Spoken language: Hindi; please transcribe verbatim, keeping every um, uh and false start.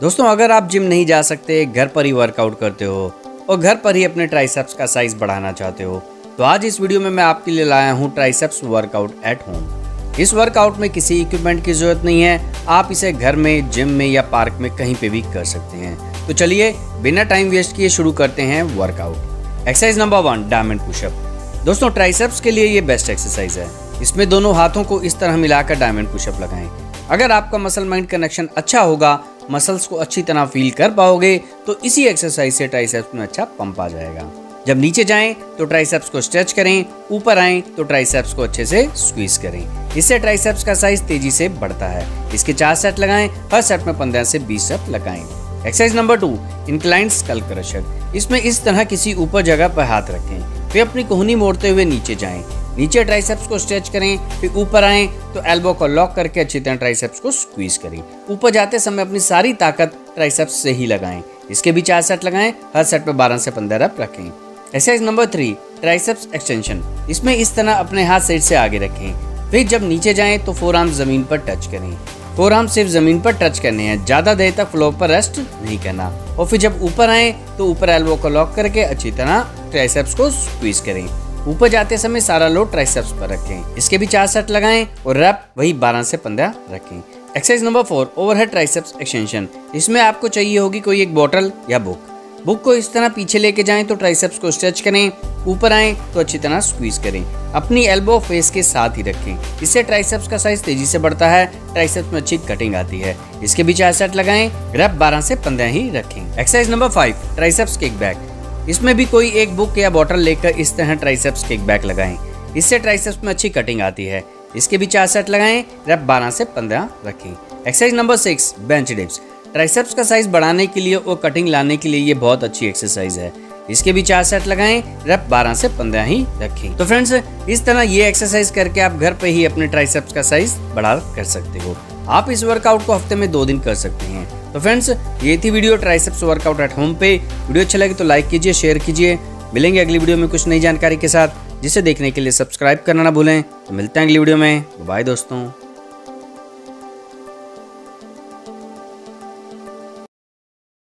दोस्तों अगर आप जिम नहीं जा सकते, घर पर ही वर्कआउट करते हो और घर पर ही अपने ट्राइसेप्स का साइज बढ़ाना चाहते हो, तो आज इस वीडियो में मैं आपके लिए लाया हूँ ट्राइसेप्स वर्कआउट एट होम। इस वर्कआउट में किसी इक्विपमेंट की जरूरत नहीं है, आप इसे घर में, जिम में या पार्क में कहीं पे भी कर सकते हैं। तो चलिए बिना टाइम वेस्ट किए शुरू करते हैं workout. Exercise number one, diamond pushup. दोस्तों ट्राइसेप्स के लिए ये बेस्ट एक्सरसाइज है। इसमें दोनों हाथों को इस तरह मिलाकर डायमंड पुशअप लगाएं। अगर आपका मसल माइंड कनेक्शन अच्छा होगा, मसल्स को अच्छी तरह फील कर पाओगे, तो इसी एक्सरसाइज से ट्राइसेप्स में अच्छा पंप आ जाएगा। जब नीचे जाएं तो ट्राइसेप्स को स्ट्रेच करें, ऊपर आएं तो ट्राइसेप्स को अच्छे से स्क्वीज करें। इससे ट्राइसेप्स का साइज तेजी से बढ़ता है। इसके चार सेट लगाएं, हर सेट में पंद्रह से बीस सेट लगाएं। Exercise number two, inclined skull crusher. इसमें इस तरह किसी ऊपर जगह पर हाथ रखें, फिर अपनी कोहनी मोड़ते हुए नीचे जाएं। नीचे ट्राइसेप्स को स्ट्रेच करें, फिर ऊपर आएं तो एल्बो को लॉक करके अच्छी तरह ट्राइसेप्स को स्क्वीज करें। ऊपर जाते समय अपनी सारी ताकत ट्राइसेप्स से ही लगाएं। इसके भी चार सेट लगाएं, हर सेट में बारह से पंद्रह रप रखें। Exercise number three, triceps extension. इसमें इस तरह अपने हाथ साइड से आगे रखें, फिर जब नीचे जाएं तो फोर आर्म जमीन पर टच करें। फोर आर्म सिर्फ जमीन पर टच करने हैं, ज्यादा देर तक फ्लोर पर रेस्ट नहीं करना। और फिर जब ऊपर आए तो ऊपर एल्बो को लॉक करके अच्छी तरह ट्राइसेप्स को स्क्वीज करें। ऊपर जाते समय सारा लोड ट्राइसेप्स पर रखें। इसके भी चार सेट लगाएं और रैप वही बारह से पंद्रह रखें। Exercise number four, overhead triceps extension. इसमें आपको चाहिए होगी कोई एक बोतल या बुक। बुक को इस तरह पीछे लेके जाएं तो ट्राइसेप्स को स्ट्रेच करें, ऊपर आएं तो अच्छी तरह स्क्वीज करें। अपनी एल्बो फेस के साथ ही रखें। इससे ट्राइसेप्स का साइज तेजी से बढ़ता है, ट्राइसेप्स में अच्छी कटिंग आती है। इसके भी चार सेट लगाएं, रैप बारह से पंद्रह ही रखें। Exercise number five, triceps kick back. इसमें भी कोई एक बुक या बॉटल लेकर इस तरह ट्राइसेप्स किक बैक लगाएं। इससे ट्राइसेप्स में अच्छी कटिंग आती है। इसके भी चार सेट लगाएं, रैप बारह से पंद्रह रखें। Exercise number six, bench dips. Triceps का साइज बढ़ाने के लिए और कटिंग लाने के लिए ये बहुत अच्छी एक्सरसाइज है। इसके भी चार सेट लगाएं, रैप बारह से पंद्रह ही रखें। तो फ्रेंड्स, इस तरह ये एक्सरसाइज करके आप घर पे ही अपने ट्राइसेप्स का साइज बढ़ा कर सकते हो। आप इस वर्कआउट को हफ्ते में दो दिन कर सकते हैं। तो फ्रेंड्स, ये थी video triceps workout at home पे। वीडियो अच्छा लगे तो लाइक कीजिए, शेयर कीजिए। मिलेंगे अगली वीडियो में कुछ नई जानकारी के साथ, जिसे देखने के लिए सब्सक्राइब करना ना भूलें। तो मिलते हैं अगली वीडियो में। बाय दोस्तों।